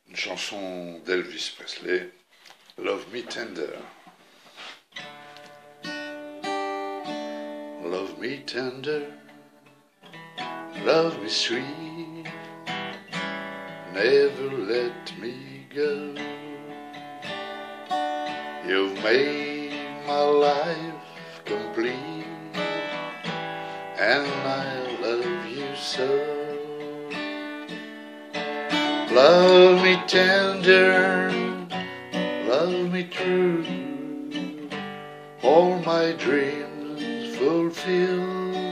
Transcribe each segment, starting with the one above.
une chanson d'Elvis Presley, Love Me Tender. Love me tender, love me sweet, never let me go. You've made my life complete, and I love you so. Love me tender, love me true, all my dreams fulfill.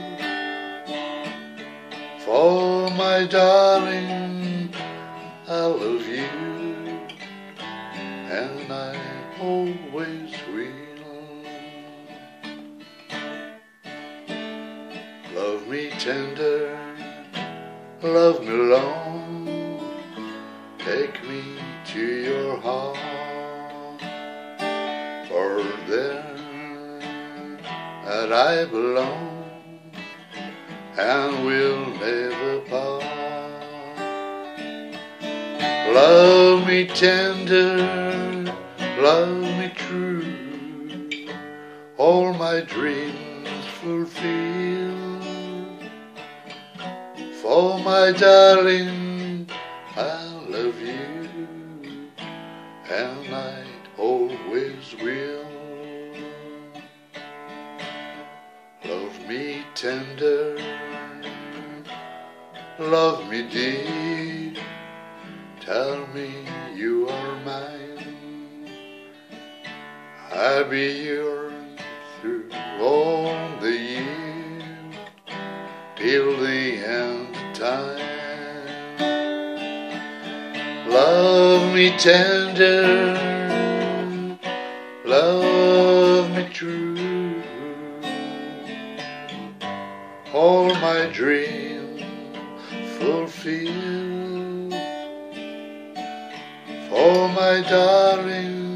For my darling, I love you, and I always will. Love me tender, love me long, take me to your heart, for there that I belong, and we'll never part. Love me tender, love me true, all my dreams fulfill. For my darling, I love you, and I always will. Love me tender, love me dear, tell me you are mine. I'll be yours through all the years, till the end of time. Love me tender, love me true, all my dreams fulfill. For my darling,